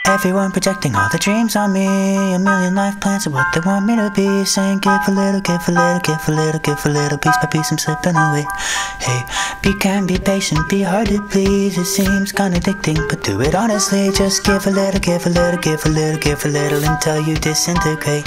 Everyone projecting all the dreams on me. A million life plans of what they want me to be. Saying give a little, give a little, give a little, give a little. Piece by piece I'm slipping away. Hey, be kind, be patient, be hard to please. It seems contradicting, but do it honestly. Just give a little, give a little, give a little, give a little until you disintegrate.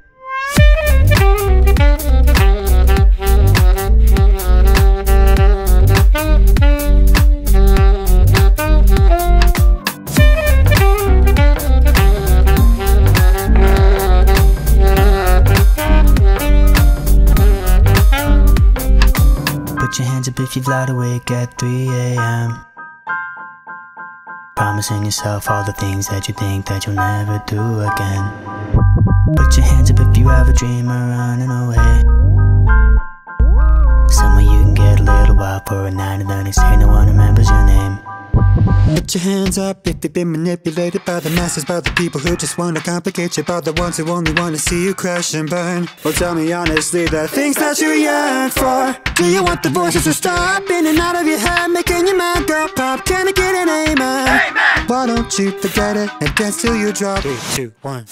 Put your hands up if you've lied awake at 3 a.m. Promising yourself all the things that you think that you'll never do again. Put your hands up if you have a dream of running away. Somewhere you can get a little wild for a night and the next day no one remembers your name. Put your hands up if you've been manipulated by the masses, by the people who just want to complicate you, by the ones who only want to see you crash and burn. Well, tell me honestly the things that you yearn for. Do you want the voices to stop in and out of your head, making your mind go pop? Can I get an amen? Amen! Why don't you forget it and dance till you drop? 3, 2, 1.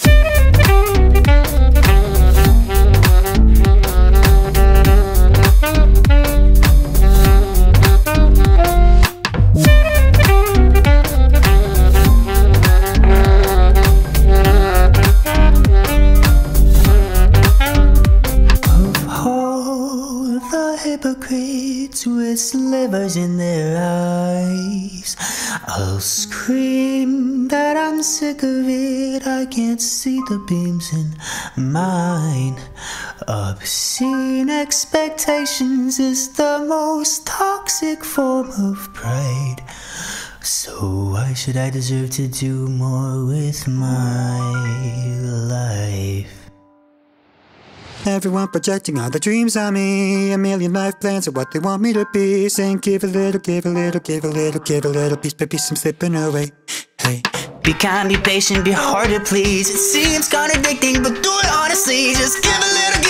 Hypocrites with slivers in their eyes, I'll scream that I'm sick of it. I can't see the beams in mine. Obscene expectations is the most toxic form of pride. So why should I deserve to do more with my life? Everyone projecting all the dreams on me. A million life plans of what they want me to be. Saying give a little, give a little, give a little, give a little. Piece by piece I'm slipping away. Hey. Be kind, be patient, be hard to please. It seems contradicting, but do it honestly. Just give a little.